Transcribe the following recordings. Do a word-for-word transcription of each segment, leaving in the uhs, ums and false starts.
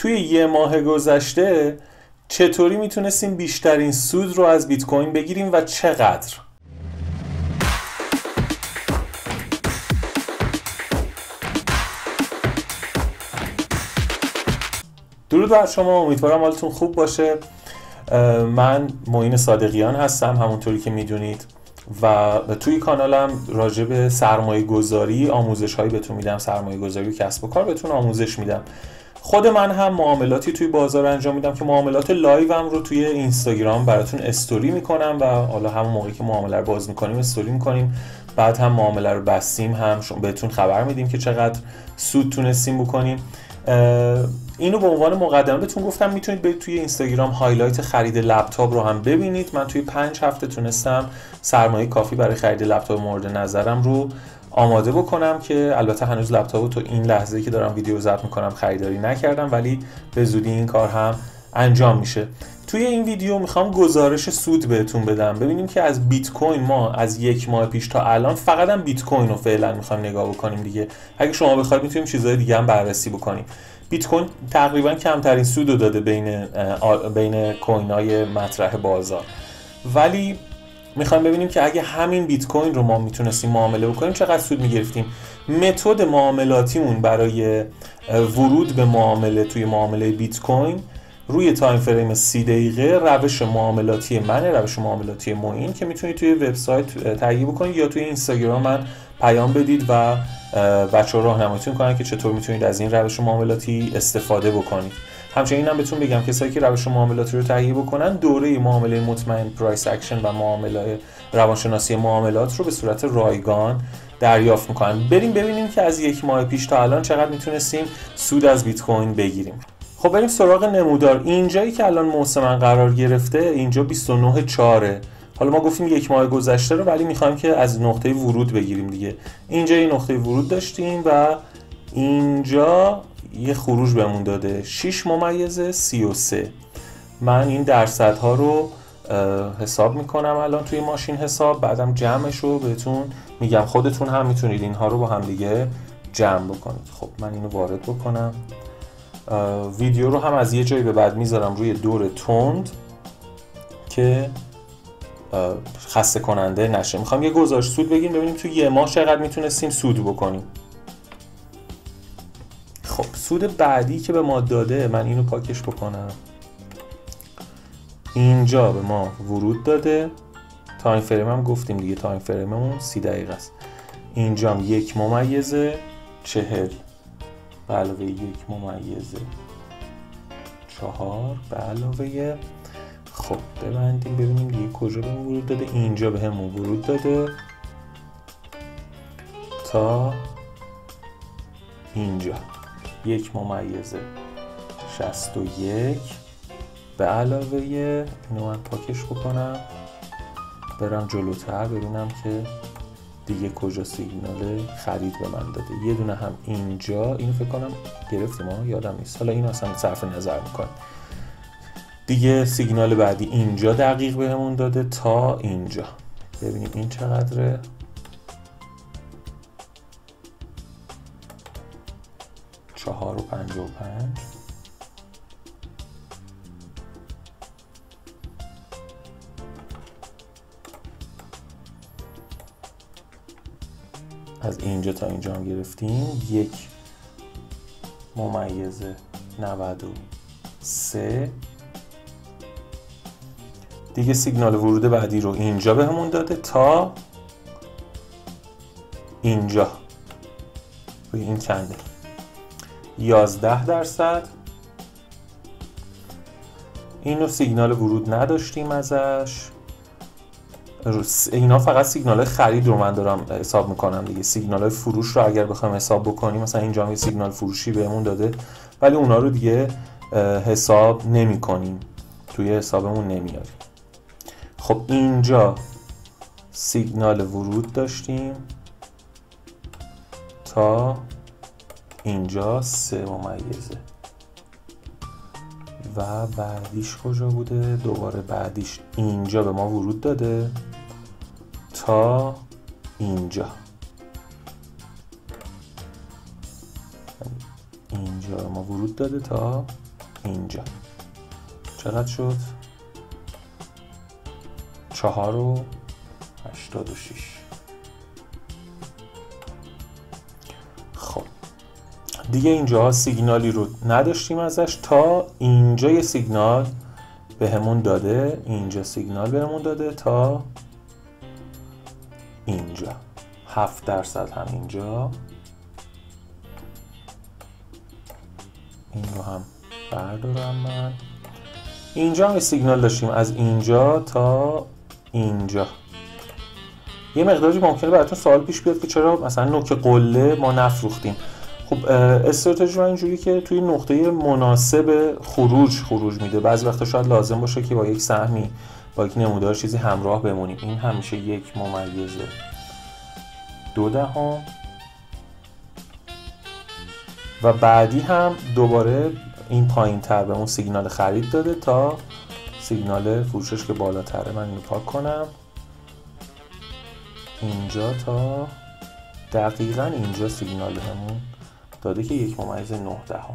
توی یه ماه گذشته چطوری میتونستیم بیشترین سود رو از بیت کوین بگیریم و چقدر؟ درود بر شما، امیدوارم حالتون خوب باشه. من معین صادقیان هستم همونطوری که میدونید و توی کانالم راجع به سرمایه گذاری آموزش هایی بهتون میدم، سرمایه گذاری و کسب و کار بهتون آموزش میدم. خود من هم معاملاتی توی بازار انجام میدم که معاملات لایوم رو توی اینستاگرام براتون استوری میکنم و حالا همون موقعی که معامله رو باز میکنیم استوری میکنیم، بعد هم معامله رو بستیم هم بهتون خبر میدیم که چقدر سود تونستیم بکنیم. اینو به عنوان مقدمه بهتون گفتم میتونید برید توی اینستاگرام هایلایت خرید لپتاپ رو هم ببینید. من توی پنج هفته تونستم سرمایه کافی برای خرید لپتاپ مورد نظرم رو آماده بکنم که البته هنوز لپتاپ رو تو این لحظه که دارم ویدیو ضبط میکنم خریداری نکردم، ولی به زودی این کار هم انجام میشه. توی این ویدیو میخوام گزارش سود بهتون بدم، ببینیم که از بیت کوین ما از یک ماه پیش تا الان فقط هم بیت کوین رو فعلا میخوایم نگاه بکنیم دیگه. اگه شما بخواید میتونیم چیزهای دیگه هم بررسی بکنیم. بیت کوین تقریبا کمترین سود رو داده بین بین کوین های مطرح بازار، ولی میخوایم ببینیم که اگه همین بیت کوین رو ما میتونستیم معامله بکنیم چقدر سود میگرفتیم. متد معاملاتیمون برای ورود به معامله توی معامله بیت کوین روی تایم فریم سی دقیقه روش معاملاتی منه، روش معاملاتی معین که میتونید توی وبسایت تهیه بکنید یا توی اینستاگرام من پیام بدید و بچه‌ها راهنماییتون کنن که چطور میتونید از این روش معاملاتی استفاده بکنید. همچنین هم بهتون بگم کسایی که روش معاملاتی رو تهیه بکنن دوره معامله مطمئن پرایس اکشن و معامله روانشناسی معاملات رو به صورت رایگان دریافت میکنن. بریم ببینیم که از یک ماه پیش تا الان چقدر میتونستیم سود از بیت کوین بگیریم. خب بریم سراغ نمودار. اینجایی که الان موسم من قرار گرفته اینجا بیست و نه چهار. حالا ما گفتیم یک ماه گذشته رو، ولی میخوایم که از نقطه ورود بگیریم دیگه. اینجا یه نقطه ورود داشتیم و اینجا یه خروج بهمون داده شش ممیز سی و سه. من این درصدها رو حساب میکنم الان توی ماشین حساب، بعدم جمعش رو بهتون میگم. خودتون هم میتونید اینها رو با هم دیگه جمع بکنید. خب من اینو وارد بکنم. ویدیو رو هم از یه جایی به بعد میذارم روی دور تند که خسته کننده نشه. میخوام یه گزارش سود بگیم ببینیم تو یه ماه چقدر میتونستیم سود بکنیم. خب سود بعدی که به ما داده، من اینو پاکش بکنم، اینجا به ما ورود داده. تایم فریم هم گفتیم دیگه، تایم فریممون سی دقیقه است. اینجا هم یک ممیزه چهل به علاوه یک ممیزه چهار به علاوه. خب ببندیم ببینیم دیگه کجا به ورود داده. اینجا به همون ورود داده تا اینجا یک ممیزه شصت و یک به علاوه اینو من پاکش بکنم برم جلوتر ببینم که دیگه کجا سیگنال خرید به من داده. یه دونه هم اینجا، اینو فکر کنم گرفتیم ها، یادم نیست، حالا اینو اصلا صرف نظر میکنم دیگه. سیگنال بعدی اینجا دقیق بهمون داده تا اینجا. ببینیم این چقدره. چهار و پنج و پنج. از اینجا تا اینجا هم گرفتیم یک ممیز نود و سه. دیگه سیگنال ورود بعدی رو اینجا به همون داده تا اینجا روی این کندل یازده درصد. اینو سیگنال ورود نداشتیم ازش. اینا فقط سیگنال خرید رو من دارم حساب میکنم دیگه. سیگنال فروش رو اگر بخوایم حساب بکنیم، مثلا اینجا هم سیگنال فروشی بهمون داده، ولی اونا رو دیگه حساب نمی کنیم، توی حسابمون نمیاریم. خب اینجا سیگنال ورود داشتیم تا اینجا سه ممیزه و بعدیش کجا بوده؟ دوباره بعدیش اینجا به ما ورود داده تا اینجا. اینجا ما ورود ورود داده تا اینجا. چقدر شد؟ چهار و هشتاد و شیش. خب دیگه اینجا سیگنالی رو نداشتیم ازش تا اینجا یه سیگنال به همون داده، اینجا سیگنال به همون داده تا اینجا هفت درصد هم اینجا. این رو هم بردارم من. اینجا هم سیگنال داشتیم از اینجا تا اینجا. یه مقداری ممکنه براتون سوال پیش بیاد که چرا مثلا نوک قله ما نفروختیم. خب استراتژی من اینجوری که توی نقطه مناسب خروج خروج میده. بعضی وقتا شاید لازم باشه که با یک سهمی با یک نمودار چیزی همراه بمونیم. این همیشه یک ممیز دو دهم و بعدی هم دوباره این پایین تر به اون سیگنال خرید داده تا سیگنال فروشش که بالاتره. من اینو پاک کنم اینجا تا دقیقاً اینجا سیگنال همون داده که یک ممیز نه دهم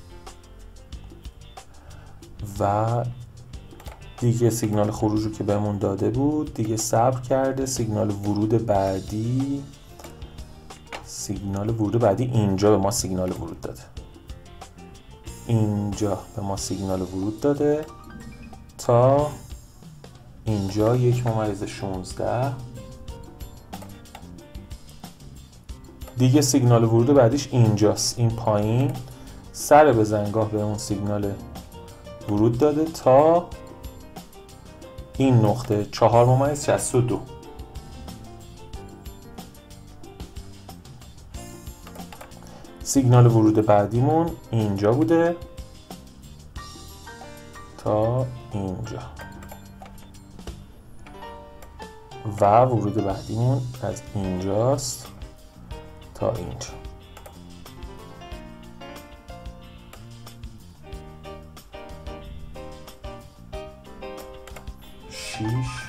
و دیگه سیگنال خروج رو که بهمون داده بود دیگه صبر کرده. سیگنال ورود بعدی سیگنال ورود بعدی اینجا به ما سیگنال ورود داده. اینجا به ما سیگنال ورود داده تا اینجا یک ممیز شانزده. دیگه سیگنال ورود بعدیش اینجاست، این پایین سر بزنگاه به اون سیگنال ورود داده تا این نقطه چهار ممیز شصت و دو. سیگنال ورود بعدیمون اینجا بوده تا اینجا و ورود بعدیمون از اینجاست تا اینجا. شیش.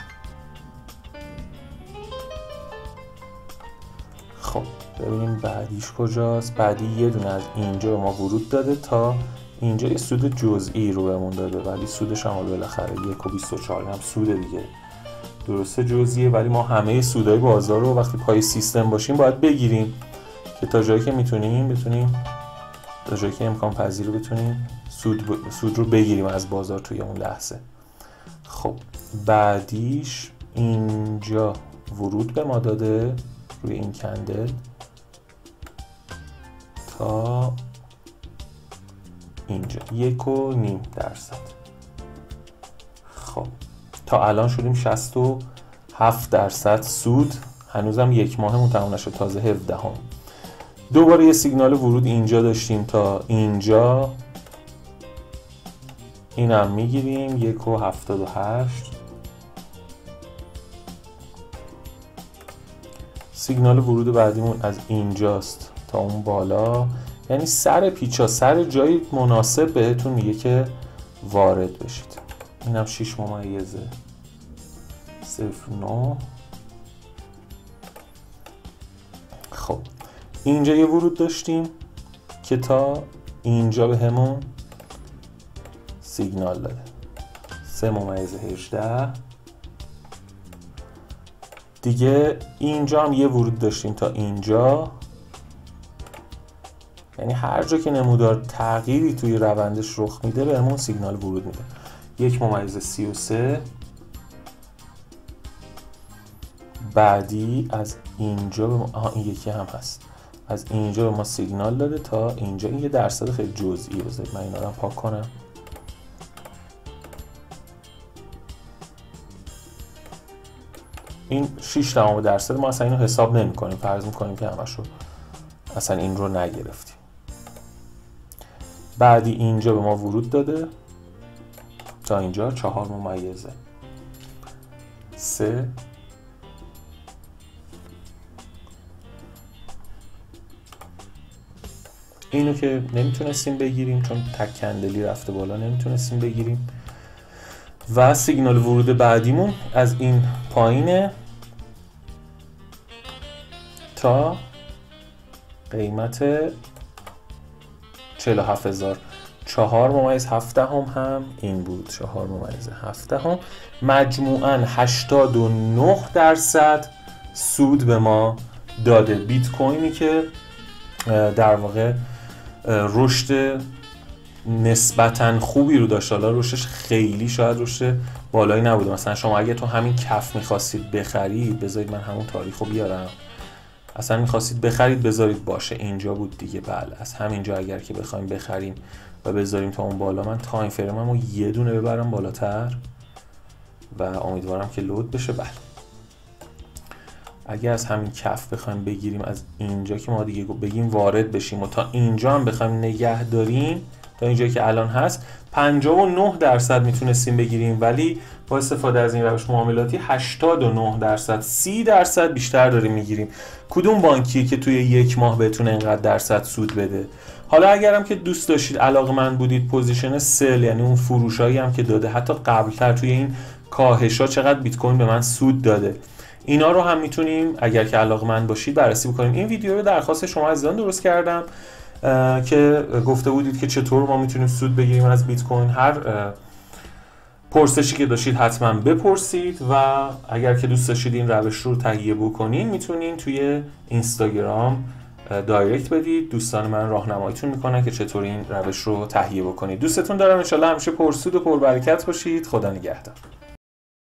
خب ببینیم بعدیش کجاست. بعدی یه دونه از اینجا به ما ورود داده تا اینجا یه سود جزئی رو بهمون داده ولی سودش هم بالاخره یک و بیست و چهار هم سود دیگه. درسته جزئیه ولی ما همه سودای بازار رو وقتی پای سیستم باشیم باید بگیریم که تا جایی که میتونیم بتونیم تا جایی که امکان پذیر رو بتونیم سود, ب... سود رو بگیریم از بازار توی اون لحظه. خب بعدیش اینجا ورود به ما داده روی این کندل تا اینجا یک و نیم درصد. خب تا الان شدیم شصت و هفت درصد سود. هنوزم یک ماهمون تموم نشد، تازه هفده هم. دوباره یه سیگنال ورود اینجا داشتیم تا اینجا، اینم میگیریم یک و هفتاد و هشت. سیگنال ورود بعدیمون از اینجاست تا اون بالا، یعنی سر پیچا سر جای مناسب بهتون میگه که وارد بشید. اینم شش ممیز صفر نه. خب اینجا یه ورود داشتیم که تا اینجا به همون سیگنال داده سه ممیز هجده. دیگه اینجا هم یه ورود داشتیم تا اینجا، یعنی هر جا که نمودار تغییری توی روندش رخ میده به همون سیگنال ورود میده. یک ممیز سی و سه. بعدی از اینجا به ما... آها این یکی هم هست، از اینجا به ما سیگنال داده تا اینجا. این یه درصد خیلی جزئی، بذارید من اینا رو پاک کنم. این شش دهم درصد ما اصلا اینو حساب نمی کنیم، فرض میکنیم که همش رو اصلا این رو نگرفتیم. بعدی اینجا به ما ورود داده تا اینجا چهار ممیزه سه. اینو که نمیتونستیم بگیریم چون تک کندلی رفته بالا، نمیتونستیم بگیریم. و سیگنال ورود بعدیمون از این پایینه تا قیمت چهل و هفت هزار. چهار ممیز هفت دهم هم این بود، چهار ممیز هفت دهم. مجموعاً هشتاد و نه درصد سود به ما داده. بیت کوینی که در واقع رشد نسبتاً خوبی رو داشت، حالا رشدش خیلی شاید رشد بالایی نبوده. مثلا شما اگه تو همین کف می‌خواستید بخرید، بذارید من همون تاریخو بیارم، اصلا می‌خواستید بخرید بذارید باشه، اینجا بود دیگه. بله از همینجا اگر که بخوایم بخریم و بذاریم تا اون بالا، من تایم فریممو یه دونه ببرم بالاتر و امیدوارم که لود بشه. بله اگه از همین کف بخوایم بگیریم، از اینجا که ما دیگه بگیم وارد بشیم و تا اینجا هم بخوایم نگه داریم، تا اینجایی که الان هست پنجاه و نه درصد میتونستیم بگیریم، ولی با استفاده از این روش معاملاتی هشتاد و نه درصد، سی درصد بیشتر داریم میگیریم. کدوم بانکیه که توی یک ماه بهتون اینقدر درصد سود بده؟ حالا اگرم که دوست داشتید، علاقه‌مند بودید، پوزیشن سل یعنی اون فروشایی هم که داده حتی قبلتر توی این کاهش‌ها چقدر بیت کوین به من سود داده، اینا رو هم میتونیم اگر که علاقه‌مند باشید بررسی بکنیم. این ویدیو رو درخواست شما عزیزان درست کردم که گفته بودید که چطور ما میتونیم سود بگیریم از بیت کوین. هر پرسشی که داشتید حتما بپرسید و اگر که دوست داشتید این روش رو تهیه بکنین، میتونین توی اینستاگرام دایرکت بدید، دوستان من راهنماییتون میکنن که چطور این روش رو تهیه بکنید. دوستتون دارم، ان شاءالله همیشه پرسود و پربرکت باشید. خدا نگهدار.